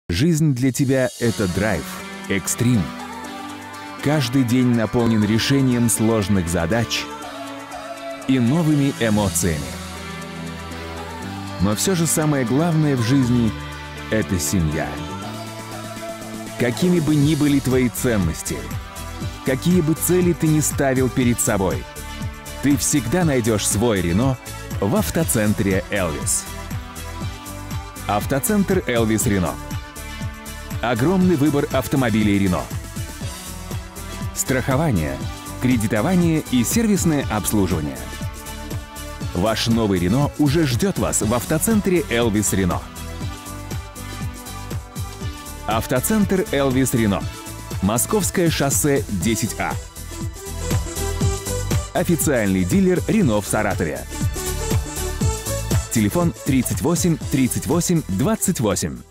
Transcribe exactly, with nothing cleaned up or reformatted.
Жизнь для тебя — это драйв, экстрим. Каждый день наполнен решением сложных задач и новыми эмоциями. Но все же самое главное в жизни — это семья. Какими бы ни были твои ценности, какие бы цели ты ни ставил перед собой, ты всегда найдешь свой Рено в автоцентре «Элвис». Автоцентр «Элвис Рено». Огромный выбор автомобилей Рено. Страхование, кредитование и сервисное обслуживание. Ваш новый Рено уже ждет вас в автоцентре «Элвис Рено». Автоцентр «Элвис Рено». Московское шоссе десять А. Официальный дилер Рено в Саратове. Телефон тридцать восемь тридцать восемь двадцать восемь.